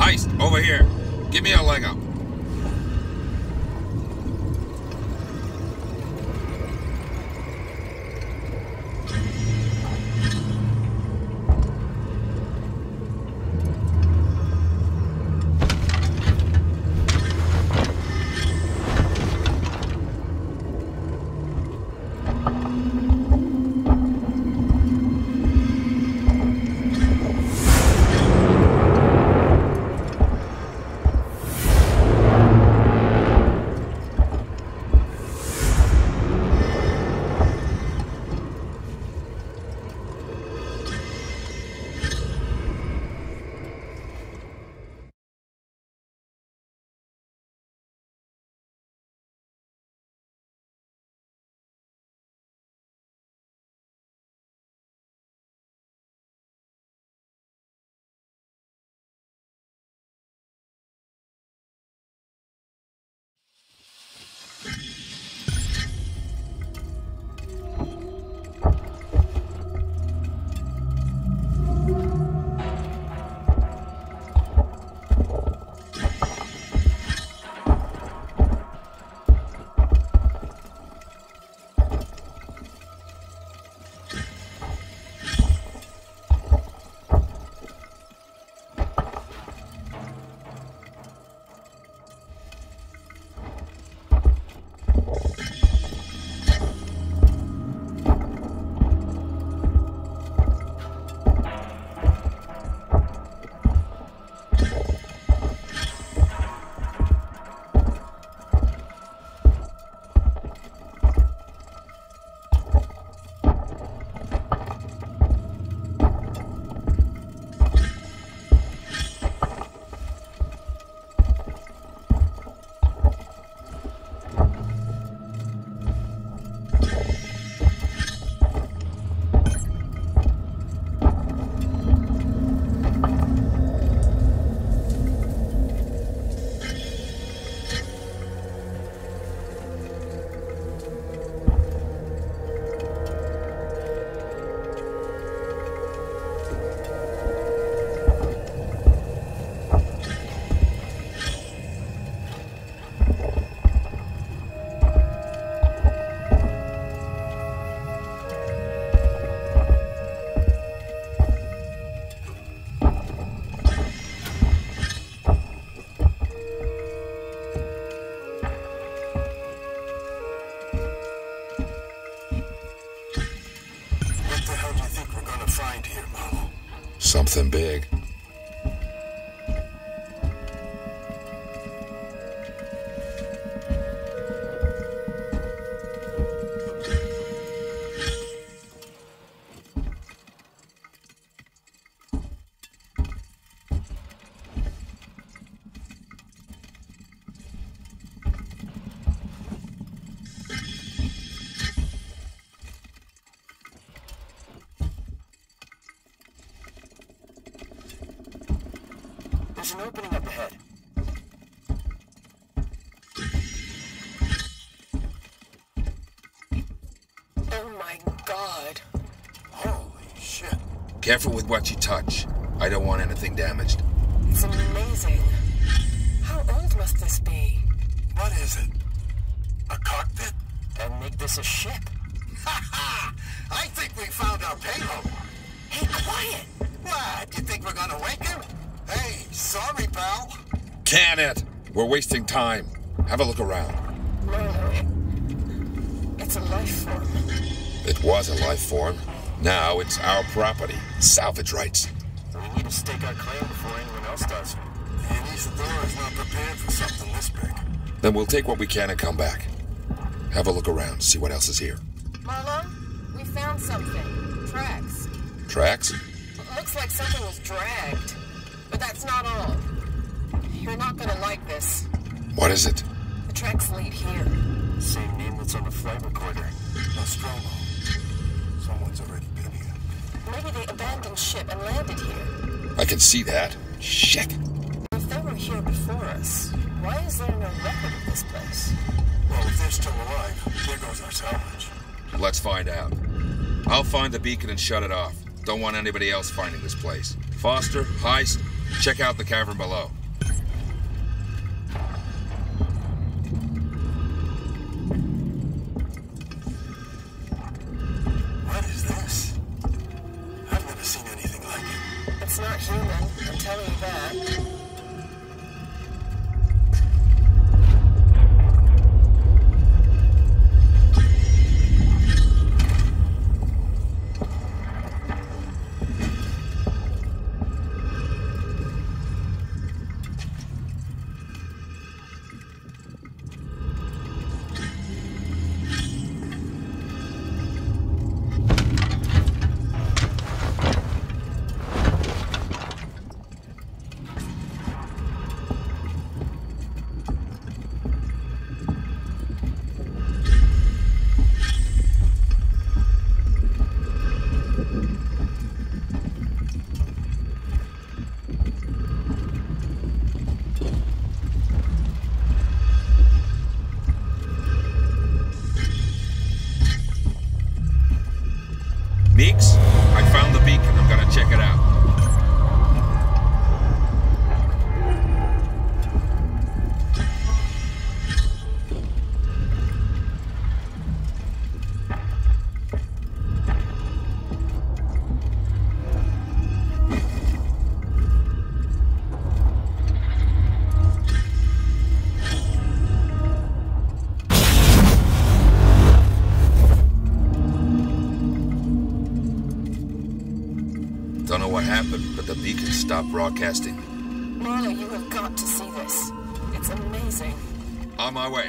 Heist, over here. Give me a leg up. Something big. There's an opening up ahead. Oh my god. Holy shit. Careful with what you touch. I don't want anything damaged. It's amazing. How old must this be? What is it? A cockpit? And make this a ship? Ha ha! I think we found our payload. Hey, quiet! What? You think we're gonna wake him? Hey, sorry, pal. Can it? We're wasting time. Have a look around. No, it's a life form. It was a life form. Now it's our property. Salvage rights. We need to stake our claim before anyone else does. And Isadora is not prepared for something this big. Then we'll take what we can and come back. Have a look around, see what else is here. Marlon, we found something. Tracks. Tracks? Looks like something was dragged. But that's not all. You're not gonna like this. What is it? The tracks lead here. Same name that's on the flight recorder. Nostromo. Someone's already been here. Maybe they abandoned ship and landed here. I can see that. Shit. If they were here before us, why is there no record of this place? Well, if they're still alive, there goes our salvage. Let's find out. I'll find the beacon and shut it off. Don't want anybody else finding this place. Foster, Heist, check out the cavern below. tell you that. Meeks, I found the beacon. I'm gonna check it out. Don't know what happened, but the beacon stopped broadcasting. Marla, you have got to see this. It's amazing. On my way.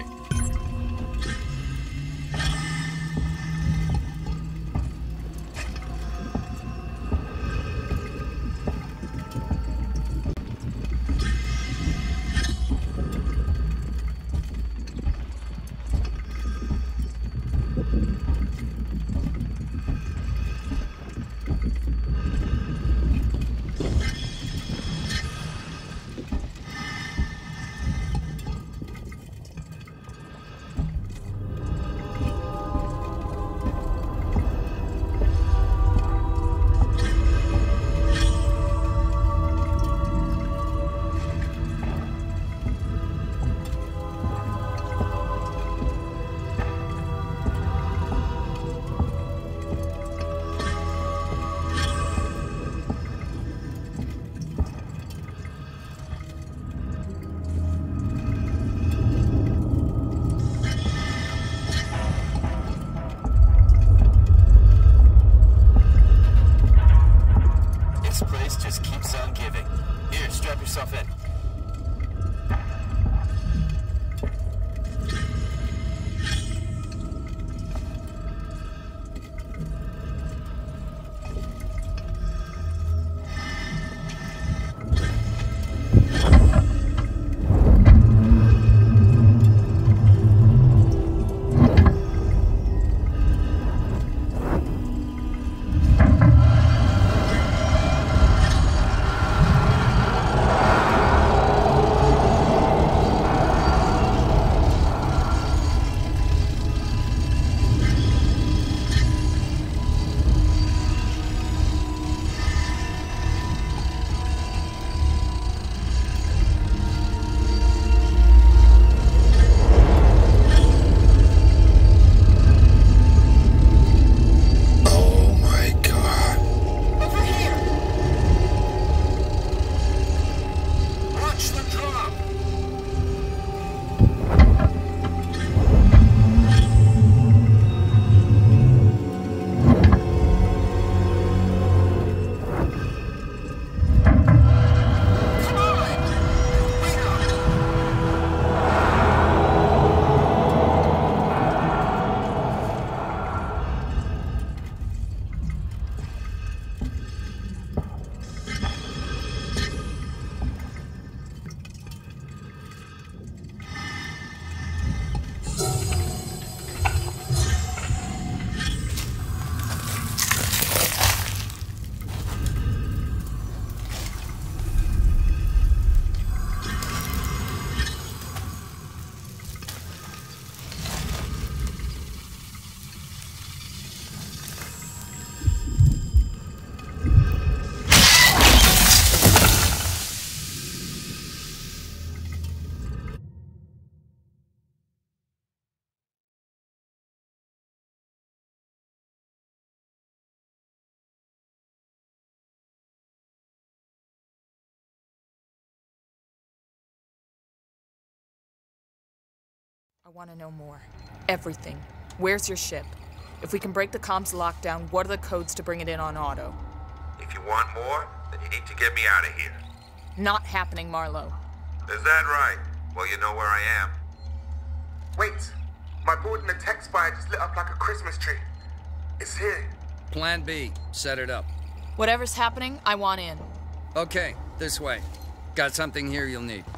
I want to know more. Everything. Where's your ship? If we can break the comms lockdown, what are the codes to bring it in on auto? If you want more, then you need to get me out of here. Not happening, Marlowe. Is that right? Well, you know where I am. Wait! My board in the tech spire just lit up like a Christmas tree. It's here. Plan B. Set it up. Whatever's happening, I want in. Okay, this way. Got something here you'll need.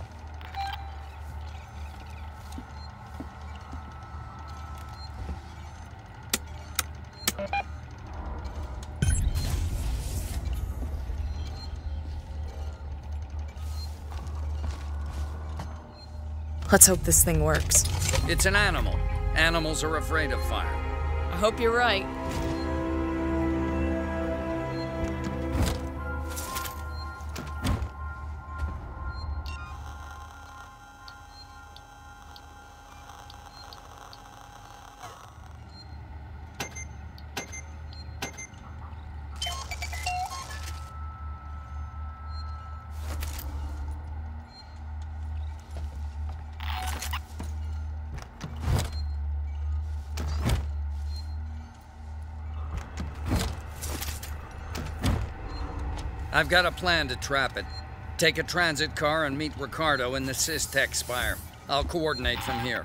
Let's hope this thing works. It's an animal. Animals are afraid of fire. I hope you're right. I've got a plan to trap it. Take a transit car and meet Ricardo in the Sys-Tech Spire. I'll coordinate from here.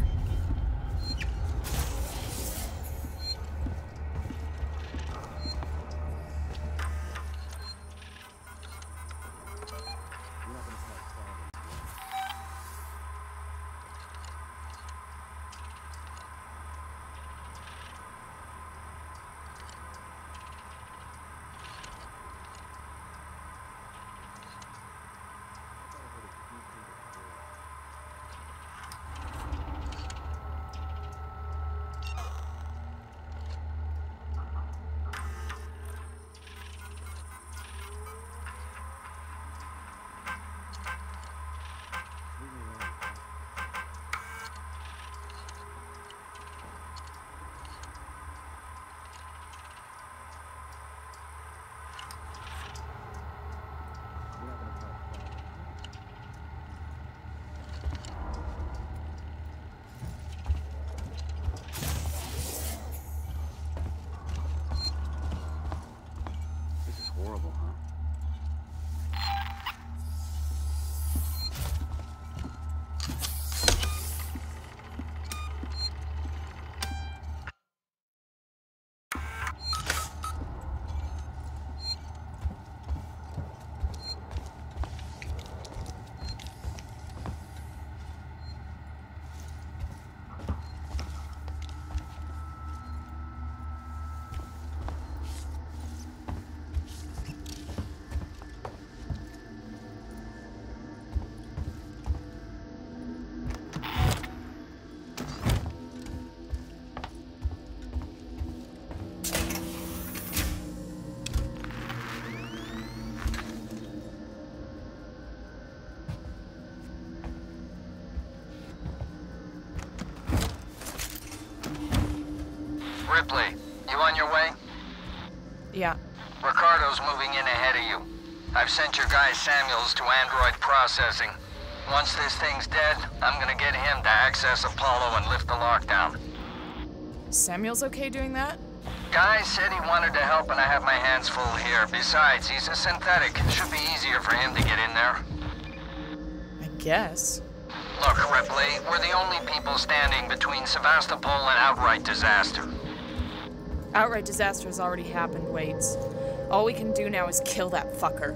Ripley, you on your way? Yeah. Ricardo's moving in ahead of you. I've sent your guy Samuels to android processing. Once this thing's dead, I'm gonna get him to access Apollo and lift the lockdown. Samuel's okay doing that? Guy said he wanted to help and I have my hands full here. Besides, he's a synthetic. Should be easier for him to get in there. I guess. Look, Ripley, we're the only people standing between Sevastopol and outright disaster. Outright disaster has already happened, Waits. All we can do now is kill that fucker.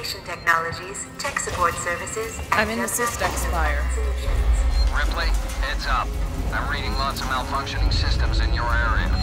Information Technologies, Tech Support Services, I'm in the Systech Spire. Ripley, heads up. I'm reading lots of malfunctioning systems in your area.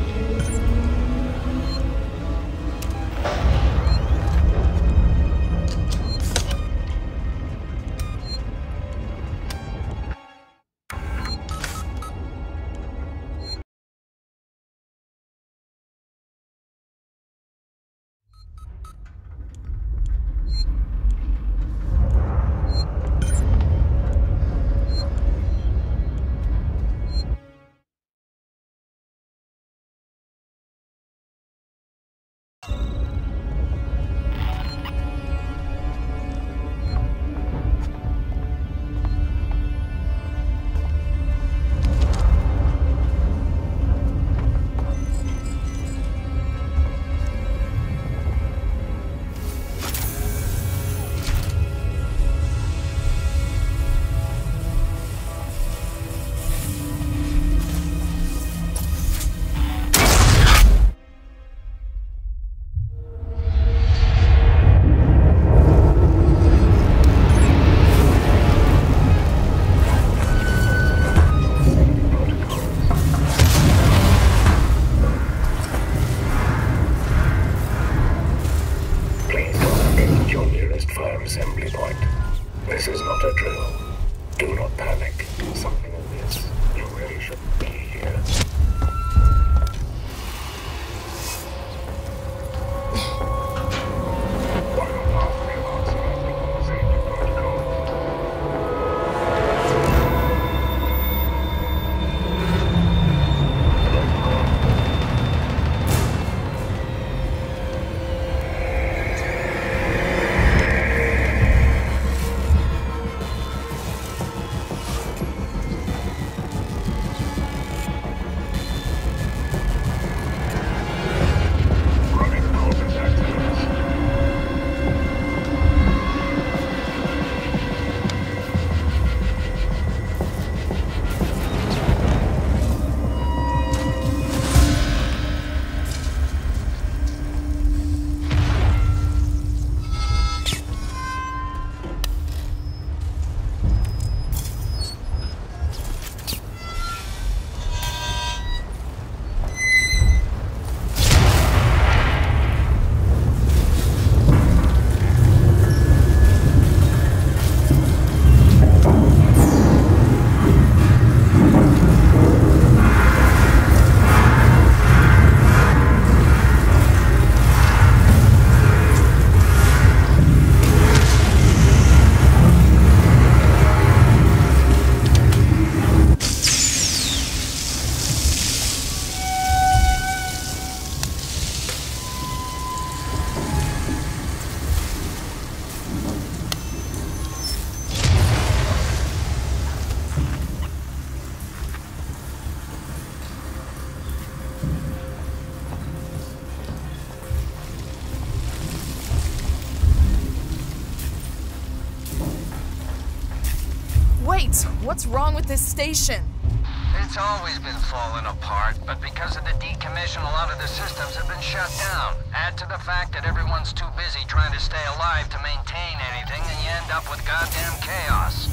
Wait, what's wrong with this station? It's always been falling apart, but because of the decommission, a lot of the systems have been shut down. Add to the fact that everyone's too busy trying to stay alive to maintain anything, and you end up with goddamn chaos.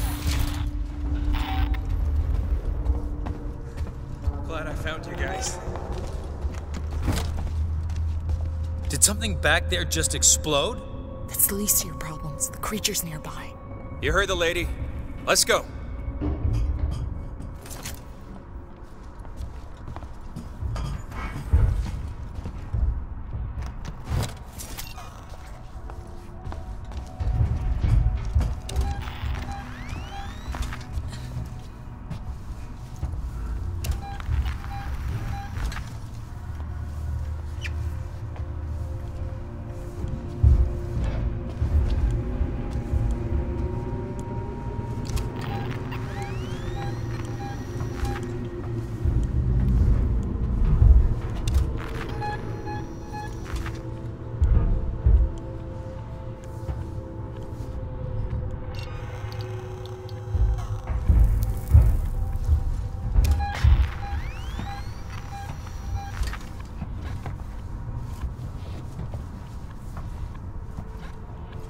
Glad I found you guys. Did something back there just explode? That's the least of your problems. The creature's nearby. You heard the lady. Let's go.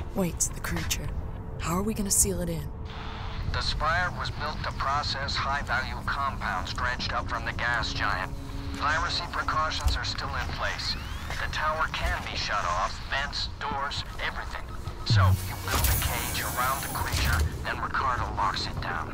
Wait, the creature. How are we gonna seal it in? The spire was built to process high-value compounds dredged up from the gas giant. Piracy precautions are still in place. The tower can be shut off, vents, doors, everything. So, you build a cage around the creature, then Ricardo locks it down.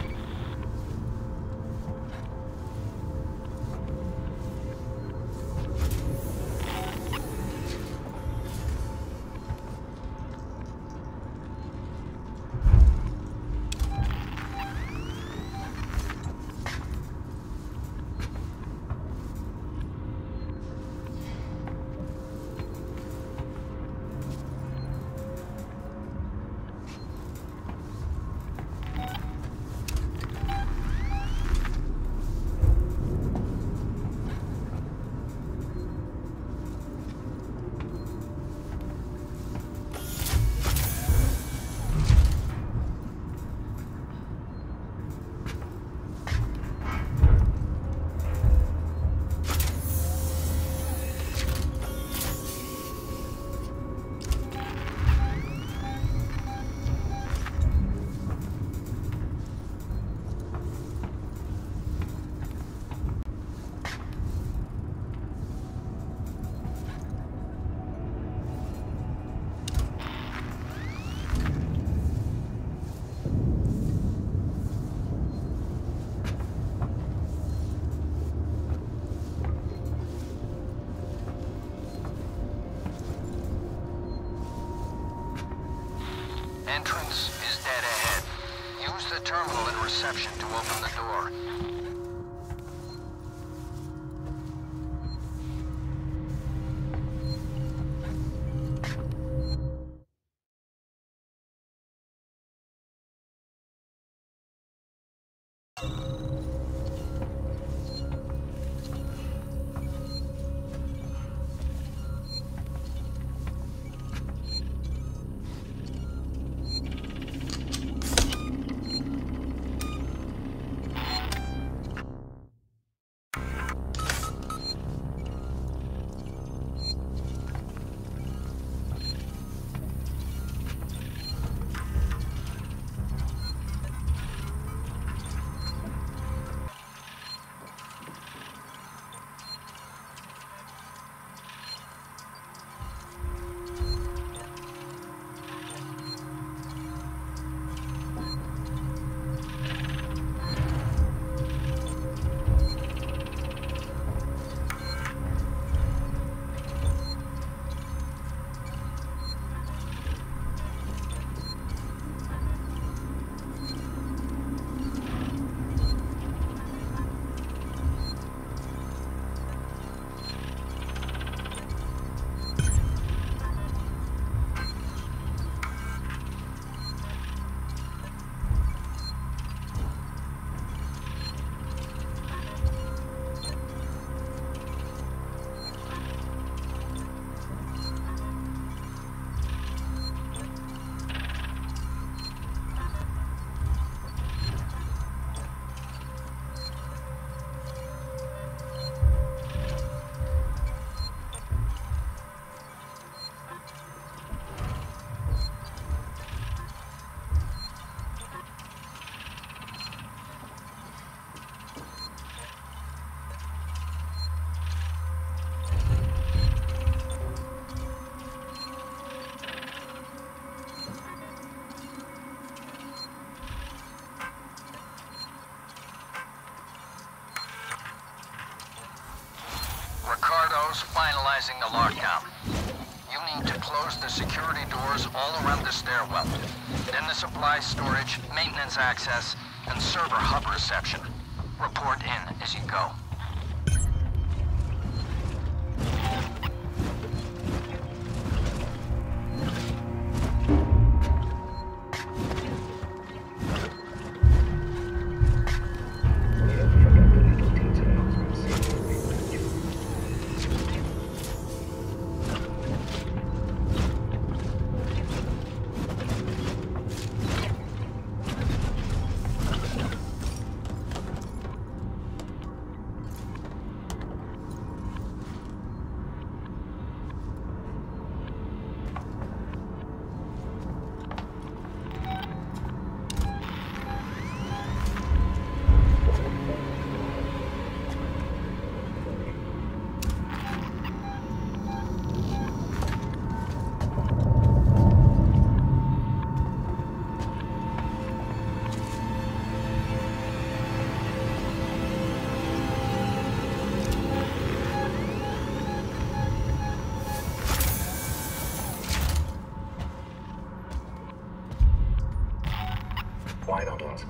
Entrance is dead ahead. Use the terminal in reception to open the door. Finalizing the lockdown. You need to close the security doors all around the stairwell. Then the supply storage, maintenance access, and server hub reception. Report in as you go.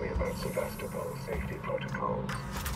me about Sevastopol's safety protocols.